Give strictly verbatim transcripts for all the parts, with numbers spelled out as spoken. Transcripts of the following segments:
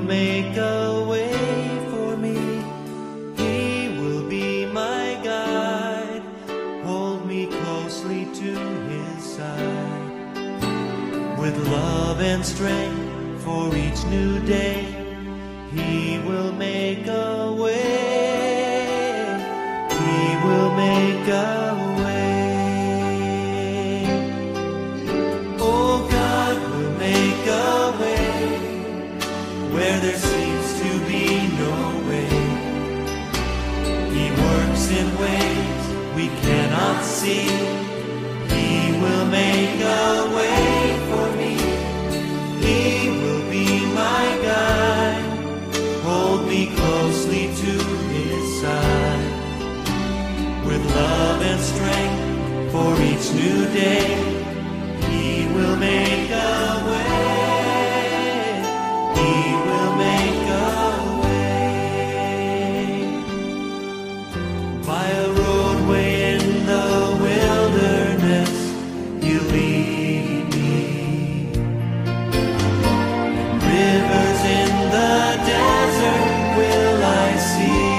make a way for me. He will be my guide, hold me closely to His side. With love and strength for each new day, He will make a way. He will make a way. Oh, God will make a way where there seems to be no way. He works in ways we cannot see. He will make a way for me. He will be my guide, hold me closely to His side. With love and strength for each new day, He will make a way. He will make a way. By a roadway in the wilderness, He'll lead me. Rivers in the desert will I see.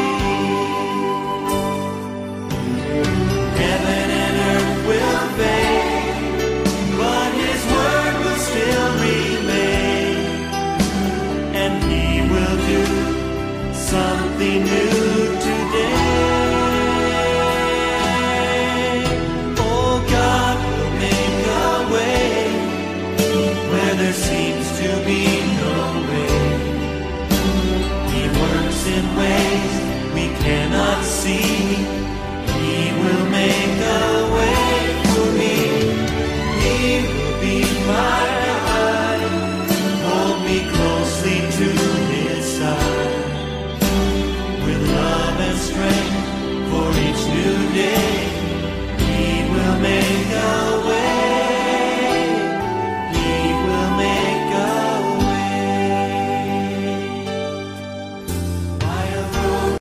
Heaven and earth will fade, but His word will still remain. And He will do something new today. Oh, God will make a way where there seems to be no way. He works in ways we cannot see. He will make a way for me. He will be my guide, hold me closely to His side. With love and strength for each new day,